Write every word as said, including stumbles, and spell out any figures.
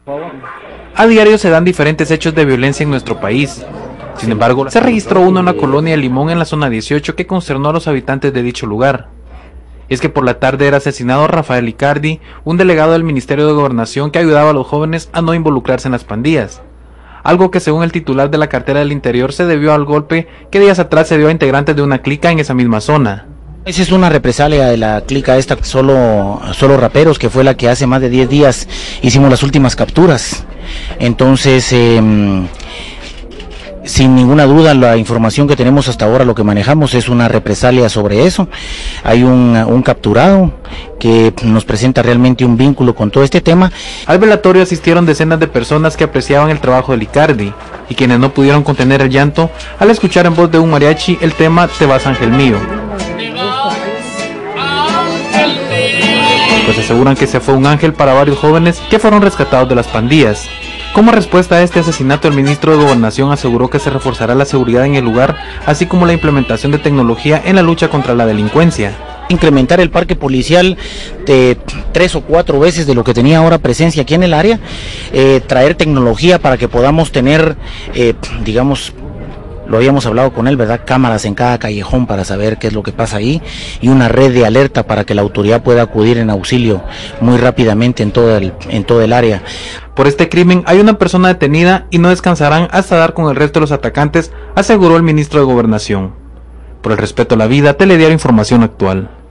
A diario se dan diferentes hechos de violencia en nuestro país. Sin embargo, se registró uno en la colonia Limón en la zona dieciocho que consternó a los habitantes de dicho lugar. Es que por la tarde era asesinado Rafael Icardi, un delegado del Ministerio de Gobernación que ayudaba a los jóvenes a no involucrarse en las pandillas. Algo que según el titular de la cartera del Interior se debió al golpe que días atrás se dio a integrantes de una clica en esa misma zona. Esa es una represalia de la clica esta, solo, solo raperos, que fue la que hace más de diez días hicimos las últimas capturas. Entonces, eh, sin ninguna duda, la información que tenemos hasta ahora, lo que manejamos es una represalia sobre eso. Hay un, un capturado que nos presenta realmente un vínculo con todo este tema. Al velatorio asistieron decenas de personas que apreciaban el trabajo de Icardi y quienes no pudieron contener el llanto al escuchar en voz de un mariachi el tema Te vas, ángel mío. Pues aseguran que se fue un ángel para varios jóvenes que fueron rescatados de las pandillas. Como respuesta a este asesinato, el ministro de Gobernación aseguró que se reforzará la seguridad en el lugar, así como la implementación de tecnología en la lucha contra la delincuencia. Incrementar el parque policial de tres o cuatro veces de lo que tenía ahora presencia aquí en el área, eh, traer tecnología para que podamos tener, eh, digamos, lo habíamos hablado con él, ¿verdad? Cámaras en cada callejón para saber qué es lo que pasa ahí y una red de alerta para que la autoridad pueda acudir en auxilio muy rápidamente en todo el, en todo el área. Por este crimen hay una persona detenida y no descansarán hasta dar con el resto de los atacantes, aseguró el ministro de Gobernación. Por el respeto a la vida, Telediario Información Actual.